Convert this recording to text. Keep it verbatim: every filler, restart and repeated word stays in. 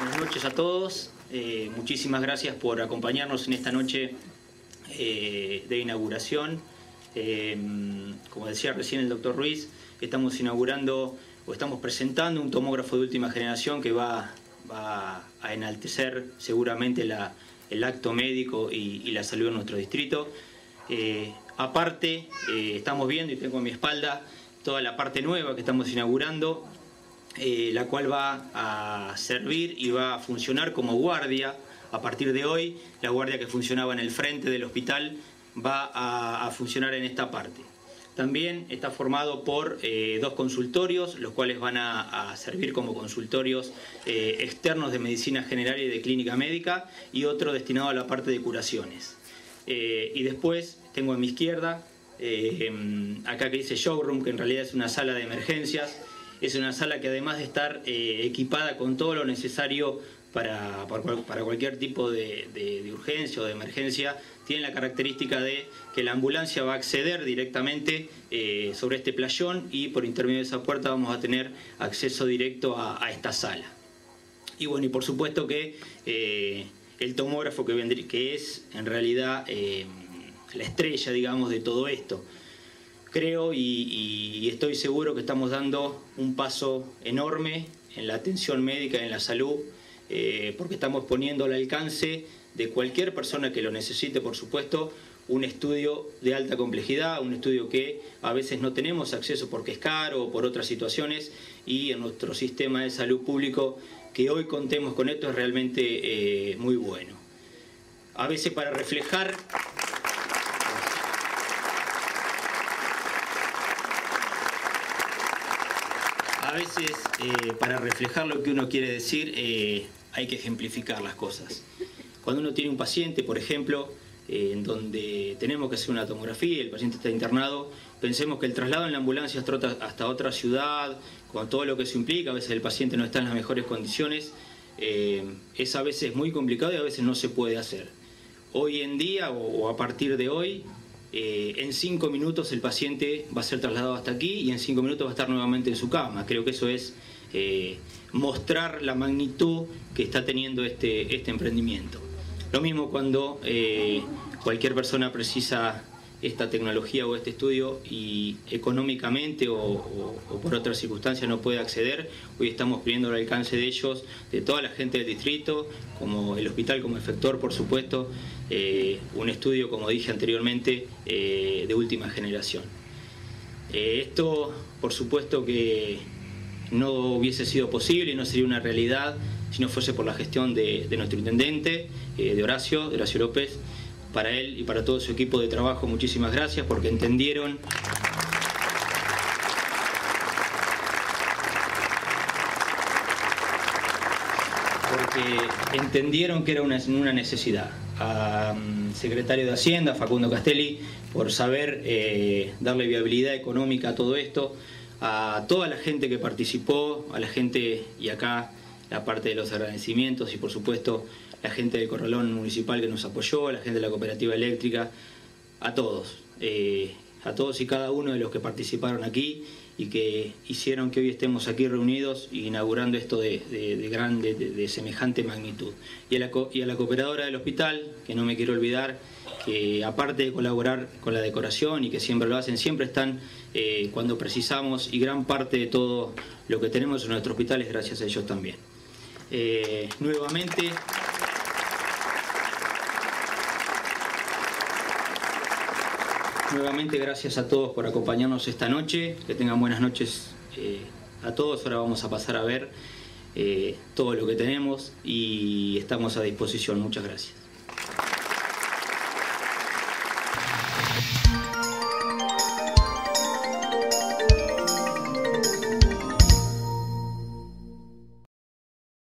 Buenas noches a todos. Eh, muchísimas gracias por acompañarnos en esta noche eh, de inauguración. Eh, como decía recién el doctor Ruiz, estamos inaugurando o estamos presentando un tomógrafo de última generación que va, va a enaltecer seguramente la, el acto médico y, y la salud en nuestro distrito. Eh, aparte, eh, estamos viendo, y tengo a mi espalda, toda la parte nueva que estamos inaugurando, eh, la cual va a servir y va a funcionar como guardia. A partir de hoy, la guardia que funcionaba en el frente del hospital va a, a funcionar en esta parte. También está formado por eh, dos consultorios, los cuales van a, a servir como consultorios eh, externos de medicina general y de clínica médica, y otro destinado a la parte de curaciones. Eh, y después tengo a mi izquierda, eh, acá que dice showroom, que en realidad es una sala de emergencias. Es una sala que, además de estar eh, equipada con todo lo necesario para, para, para cualquier tipo de, de, de urgencia o de emergencia, tiene la característica de que la ambulancia va a acceder directamente eh, sobre este playón, y por intermedio de esa puerta vamos a tener acceso directo a, a esta sala. Y bueno, y por supuesto que eh, el tomógrafo que, vendría, que es en realidad eh, la estrella, digamos, de todo esto. Creo y, y estoy seguro que estamos dando un paso enorme en la atención médica y en la salud, eh, porque estamos poniendo al alcance de cualquier persona que lo necesite, por supuesto, un estudio de alta complejidad, un estudio que a veces no tenemos acceso porque es caro o por otras situaciones, y en nuestro sistema de salud público que hoy contemos con esto es realmente eh, muy bueno. A veces para reflejar... A veces, eh, para reflejar lo que uno quiere decir, eh, hay que ejemplificar las cosas. Cuando uno tiene un paciente, por ejemplo, eh, en donde tenemos que hacer una tomografía y el paciente está internado, pensemos que el traslado en la ambulancia hasta otra, hasta otra ciudad, con todo lo que eso implica, a veces el paciente no está en las mejores condiciones, eh, es a veces muy complicado y a veces no se puede hacer. Hoy en día, o, o a partir de hoy, Eh, en cinco minutos el paciente va a ser trasladado hasta aquí y en cinco minutos va a estar nuevamente en su cama. Creo que eso es eh, mostrar la magnitud que está teniendo este, este emprendimiento. Lo mismo cuando eh, cualquier persona precisa esta tecnología o este estudio y económicamente o, o, o por otras circunstancias no puede acceder. Hoy estamos pidiendo el alcance de ellos, de toda la gente del distrito, como el hospital como efector, por supuesto, eh, un estudio, como dije anteriormente, eh, de última generación. Eh, esto, por supuesto, que no hubiese sido posible y no sería una realidad si no fuese por la gestión de, de nuestro intendente, eh, de Horacio, de Horacio López. Para él y para todo su equipo de trabajo, muchísimas gracias, porque entendieron porque entendieron que era una, una necesidad. Al um, secretario de Hacienda, Facundo Castelli, por saber eh, darle viabilidad económica a todo esto, a toda la gente que participó, a la gente, y acá la parte de los agradecimientos, y por supuesto la gente del Corralón Municipal que nos apoyó, a la gente de la Cooperativa Eléctrica, a todos, eh, a todos y cada uno de los que participaron aquí y que hicieron que hoy estemos aquí reunidos y inaugurando esto de, de, de, gran, de, de semejante magnitud. Y a, la, y a la cooperadora del hospital, que no me quiero olvidar, que aparte de colaborar con la decoración y que siempre lo hacen, siempre están eh, cuando precisamos, y gran parte de todo lo que tenemos en nuestro hospital es gracias a ellos también. Eh, nuevamente... Nuevamente gracias a todos por acompañarnos esta noche, que tengan buenas noches eh, a todos. Ahora vamos a pasar a ver eh, todo lo que tenemos y estamos a disposición. Muchas gracias.